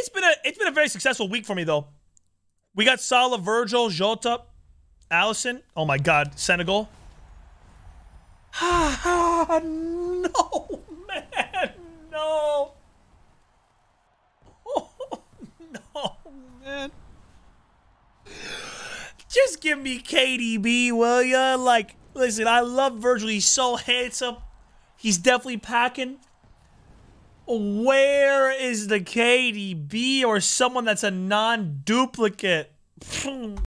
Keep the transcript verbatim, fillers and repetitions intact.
it's been a it's been a very successful week for me though. We got Salah, Virgil, Jota, Allison. Oh my God, Senegal. No, man, no. Oh, no, man. Just give me K D B, will ya? Like, listen, I love Virgil. He's so handsome. He's definitely packing. Where is the K D B or someone that's a non-duplicate?